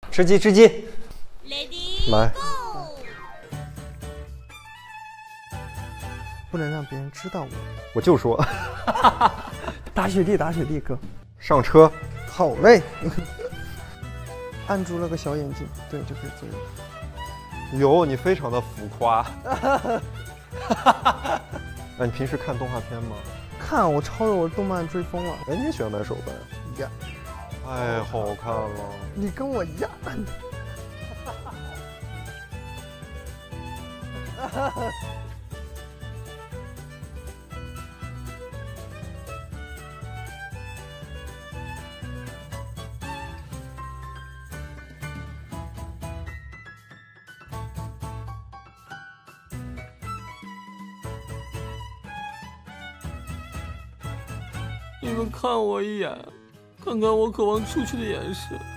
吃鸡吃鸡。 Ready 来， go！ 不能让别人知道我。 我就说打雪地，打雪地，哥。 上车。 好嘞。按住那个小眼睛，对，就可以做了。 有，你非常的浮夸。那你平时看动画片吗？ 看我超我动漫追疯了。 哎，你也喜欢买手办？ 呀， 太好看了。 你跟我一样。 你们看我一眼，看看我渴望出去的眼神。